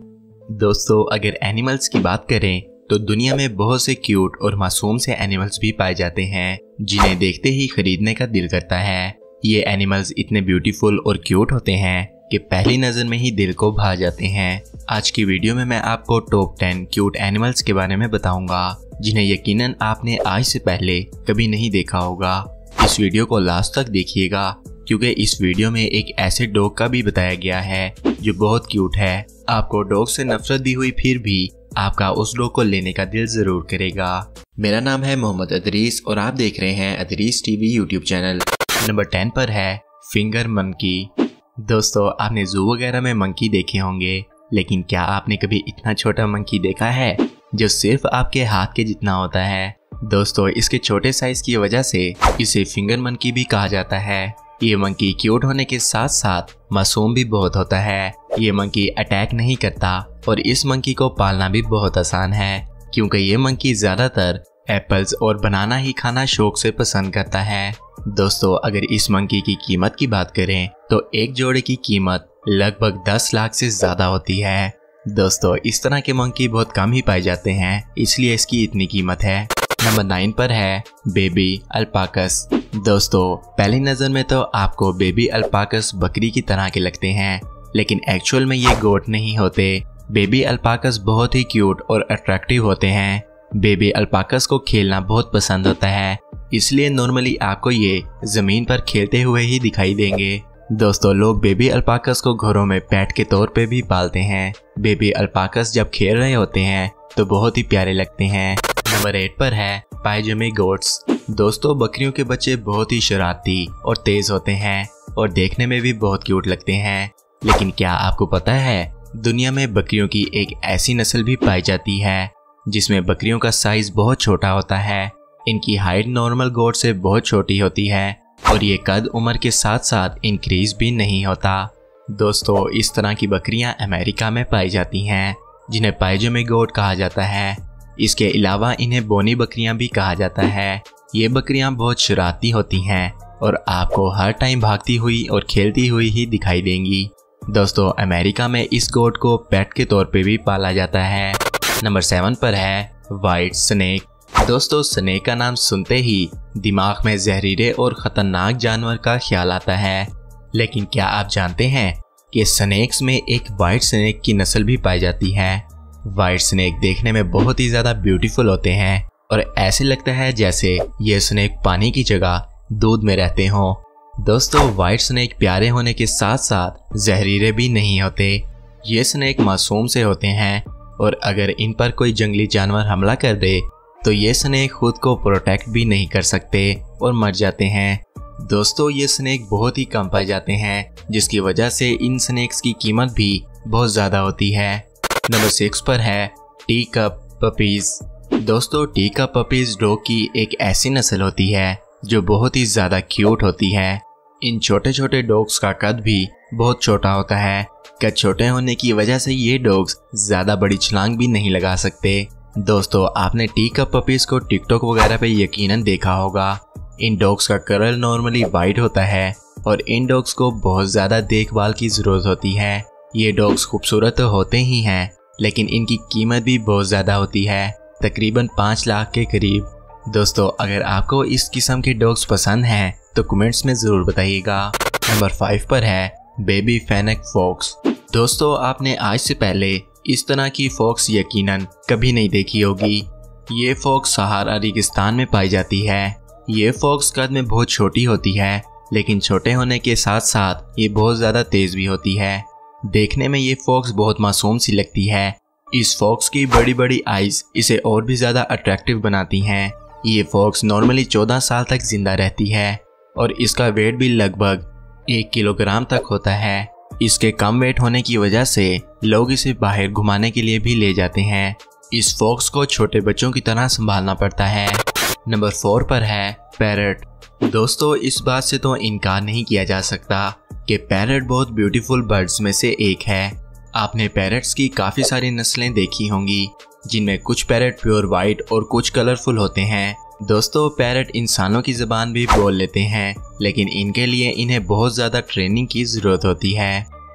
दोस्तों, अगर एनिमल्स की बात करें तो दुनिया में बहुत से क्यूट और मासूम से एनिमल्स भी पाए जाते हैं जिन्हें देखते ही खरीदने का दिल करता है। ये एनिमल्स इतने ब्यूटीफुल और क्यूट होते हैं कि पहली नज़र में ही दिल को भा जाते हैं। आज की वीडियो में मैं आपको टॉप 10 क्यूट एनिमल्स के बारे में बताऊंगा जिन्हें यकीनन आपने आज से पहले कभी नहीं देखा होगा। इस वीडियो को लास्ट तक देखिएगा क्योंकि इस वीडियो में एक ऐसे डॉग का भी बताया गया है जो बहुत क्यूट है। आपको डॉग से नफरत दी हुई फिर भी आपका उस डॉग को लेने का दिल जरूर करेगा। मेरा नाम है मोहम्मद अदरीस और आप देख रहे हैं Adris TV YouTube channel. Number 10 पर है फिंगर मंकी। दोस्तों, आपने जू वगैरह में मंकी देखे होंगे, लेकिन क्या आपने कभी इतना छोटा मंकी देखा है जो सिर्फ आपके हाथ के जितना होता है? दोस्तों, इसके छोटे साइज की वजह से इसे फिंगर मंकी भी कहा जाता है। ये मंकी क्यूट होने के साथ साथ मासूम भी बहुत होता है। ये मंकी अटैक नहीं करता और इस मंकी को पालना भी बहुत आसान है क्योंकि ये मंकी ज्यादातर एप्पल्स और बनाना ही खाना शौक से पसंद करता है। दोस्तों, अगर इस मंकी की कीमत की बात करें तो एक जोड़े की कीमत लगभग 10 लाख से ज्यादा होती है। दोस्तों, इस तरह के मंकी बहुत कम ही पाए जाते हैं, इसलिए इसकी इतनी कीमत है। नंबर 9 पर है बेबी अल्पाकस। दोस्तों, पहली नज़र में तो आपको बेबी अल्पाकस बकरी की तरह के लगते हैं, लेकिन एक्चुअल में ये गोट नहीं होते। बेबी अल्पाकस बहुत ही क्यूट और अट्रैक्टिव होते हैं। बेबी अल्पाकस को खेलना बहुत पसंद होता है, इसलिए नॉर्मली आपको ये ज़मीन पर खेलते हुए ही दिखाई देंगे। दोस्तों, लोग बेबी अल्पाकस को घरों में पेट के तौर पे भी पालते हैं। बेबी अल्पाकस जब खेल रहे होते हैं तो बहुत ही प्यारे लगते हैं। नंबर 8 पर है पायजामे गोट्स। दोस्तों, बकरियों के बच्चे बहुत ही शरारती और तेज होते हैं और देखने में भी बहुत क्यूट लगते हैं, लेकिन क्या आपको पता है दुनिया में बकरियों की एक ऐसी नस्ल भी पाई जाती है जिसमें बकरियों का साइज बहुत छोटा होता है। इनकी हाइट नॉर्मल गोट से बहुत छोटी होती है और ये कद उम्र के साथ साथ इंक्रीज भी नहीं होता। दोस्तों, इस तरह की बकरियां अमेरिका में पाई जाती हैं जिन्हें पायजामे गोट कहा जाता है। इसके अलावा इन्हें बोनी बकरियां भी कहा जाता है। ये बकरियां बहुत शरारती होती हैं और आपको हर टाइम भागती हुई और खेलती हुई ही दिखाई देंगी। दोस्तों, अमेरिका में इस गोट को पेट के तौर पे भी पाला जाता है। नंबर 7 पर है वाइट स्नेक। दोस्तों, स्नेक का नाम सुनते ही दिमाग में जहरीले और ख़तरनाक जानवर का ख्याल आता है, लेकिन क्या आप जानते हैं कि स्नेक्स में एक वाइट स्नेक की नस्ल भी पाई जाती है। वाइट स्नेक देखने में बहुत ही ज़्यादा ब्यूटीफुल होते हैं और ऐसे लगता है जैसे ये स्नेक पानी की जगह दूध में रहते हों। दोस्तों, वाइट स्नेक प्यारे होने के साथ साथ जहरीले भी नहीं होते। ये स्नेक मासूम से होते हैं और अगर इन पर कोई जंगली जानवर हमला कर दे तो ये स्नेक खुद को प्रोटेक्ट भी नहीं कर सकते और मर जाते हैं। दोस्तों, ये स्नेक बहुत ही कम पाए जाते हैं जिसकी वजह से इन स्नेक्स की कीमत भी बहुत ज़्यादा होती है। नंबर 6 पर है टी कप पपीज। दोस्तों, टी कप पपीज डॉग की एक ऐसी नस्ल होती है जो बहुत ही ज़्यादा क्यूट होती है। इन छोटे छोटे डॉग्स का कद भी बहुत छोटा होता है। कद छोटे होने की वजह से ये डॉग्स ज़्यादा बड़ी छलांग भी नहीं लगा सकते। दोस्तों, आपने टी कप पपीज को टिकटॉक वगैरह पे यकीनन देखा होगा। इन डॉग्स का कलर नॉर्मली वाइट होता है और इन डॉग्स को बहुत ज़्यादा देखभाल की ज़रूरत होती है। ये डॉग्स खूबसूरत तो होते ही हैं, लेकिन इनकी कीमत भी बहुत ज़्यादा होती है, तकरीबन 5 लाख के करीब। दोस्तों, अगर आपको इस किस्म के डॉग्स पसंद हैं तो कमेंट्स में ज़रूर बताइएगा। नंबर 5 पर है बेबी फेनेक फॉक्स। दोस्तों, आपने आज से पहले इस तरह की फॉक्स यकीनन कभी नहीं देखी होगी। ये फॉक्स सहारा रेगिस्तान में पाई जाती है। ये फॉक्स कद में बहुत छोटी होती है, लेकिन छोटे होने के साथ साथ ये बहुत ज़्यादा तेज़ भी होती है। देखने में ये फॉक्स बहुत मासूम सी लगती है। इस फॉक्स की बड़ी बड़ी आइज़ इसे और भी ज़्यादा अट्रैक्टिव बनाती हैं। ये फॉक्स नॉर्मली 14 साल तक जिंदा रहती है और इसका वेट भी लगभग 1 किलोग्राम तक होता है। इसके कम वेट होने की वजह से लोग इसे बाहर घुमाने के लिए भी ले जाते हैं। इस फॉक्स को छोटे बच्चों की तरह संभालना पड़ता है। नंबर 4 पर है पैरट। दोस्तों, इस बात से तो इनकार नहीं किया जा सकता कि पैरट बहुत ब्यूटीफुल बर्ड्स में से एक है। आपने पैरट्स की काफ़ी सारी नस्लें देखी होंगी जिनमें कुछ पैरट प्योर वाइट और कुछ कलरफुल होते हैं। दोस्तों, पैरट इंसानों की ज़बान भी बोल लेते हैं, लेकिन इनके लिए इन्हें बहुत ज़्यादा ट्रेनिंग की ज़रूरत होती है।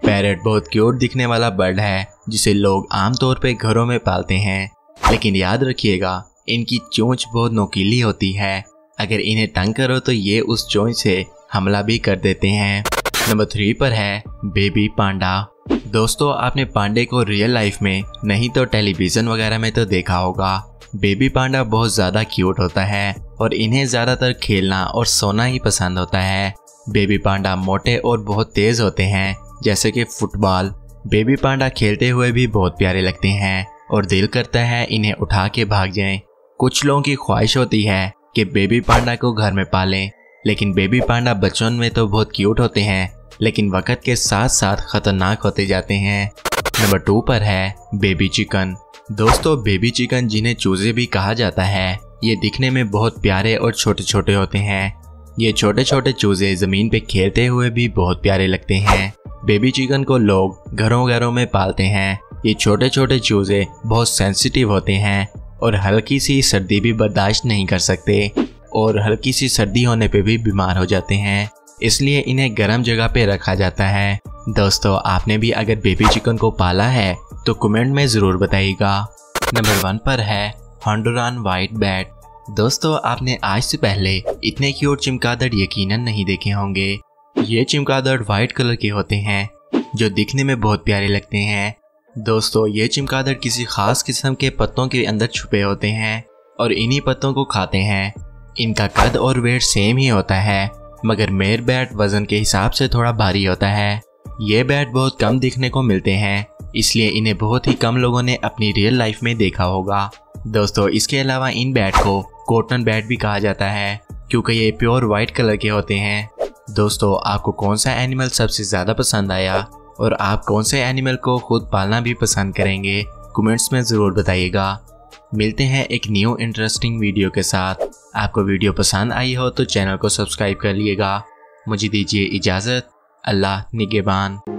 पैरट बहुत क्यूट दिखने वाला बर्ड है जिसे लोग आमतौर पे घरों में पालते हैं, लेकिन याद रखिएगा इनकी चोंच बहुत नोकीली होती है। अगर इन्हें तंग करो तो ये उस चोंच से हमला भी कर देते हैं। नंबर 3 पर है बेबी पांडा। दोस्तों आपने पांडे को रियल लाइफ में नहीं तो टेलीविजन वगैरह में तो देखा होगा। बेबी पांडा बहुत ज़्यादा क्यूट होता है और इन्हें ज़्यादातर खेलना और सोना ही पसंद होता है। बेबी पांडा मोटे और बहुत तेज़ होते हैं जैसे कि फुटबॉल। बेबी पांडा खेलते हुए भी बहुत प्यारे लगते हैं और दिल करता है इन्हें उठा के भाग जाएं। कुछ लोगों की ख्वाहिश होती है कि बेबी पांडा को घर में पालें, लेकिन बेबी पांडा बचपन में तो बहुत क्यूट होते हैं लेकिन वक्त के साथ साथ खतरनाक होते जाते हैं। नंबर 2 पर है बेबी चिकन। दोस्तों बेबी चिकन जिन्हें चूजे भी कहा जाता है, ये दिखने में बहुत प्यारे और छोटे छोटे होते हैं। ये छोटे छोटे चूजे ज़मीन पे खेलते हुए भी बहुत प्यारे लगते हैं। बेबी चिकन को लोग घरों घरों में पालते हैं। ये छोटे छोटे चूजे बहुत सेंसिटिव होते हैं और हल्की सी सर्दी भी बर्दाश्त नहीं कर सकते और हल्की सी सर्दी होने पे भी बीमार हो जाते हैं, इसलिए इन्हें गर्म जगह पे रखा जाता है। दोस्तों आपने भी अगर बेबी चिकन को पाला है तो कमेंट में ज़रूर बताइएगा। नंबर 1 पर है हॉन्डुरान वाइट बैट। दोस्तों आपने आज से पहले इतने क्यूट चमगादड़ यकीनन नहीं देखे होंगे। ये चमगादड़ वाइट कलर के होते हैं जो दिखने में बहुत प्यारे लगते हैं। दोस्तों ये चमगादड़ किसी खास किस्म के पत्तों के अंदर छुपे होते हैं और इन्हीं पत्तों को खाते हैं। इनका कद और वेट सेम ही होता है, मगर मेल बैट वजन के हिसाब से थोड़ा भारी होता है। ये बैट बहुत कम दिखने को मिलते हैं, इसलिए इन्हें बहुत ही कम लोगों ने अपनी रियल लाइफ में देखा होगा। दोस्तों इसके अलावा इन बैट को कॉटन बैट भी कहा जाता है क्योंकि ये प्योर वाइट कलर के होते हैं। दोस्तों आपको कौन सा एनिमल सबसे ज़्यादा पसंद आया और आप कौन से एनिमल को खुद पालना भी पसंद करेंगे, कमेंट्स में ज़रूर बताइएगा। मिलते हैं एक न्यू इंटरेस्टिंग वीडियो के साथ। आपको वीडियो पसंद आई हो तो चैनल को सब्सक्राइब कर लिएगा। मुझे दीजिए इजाज़त। अल्लाह निगहबान।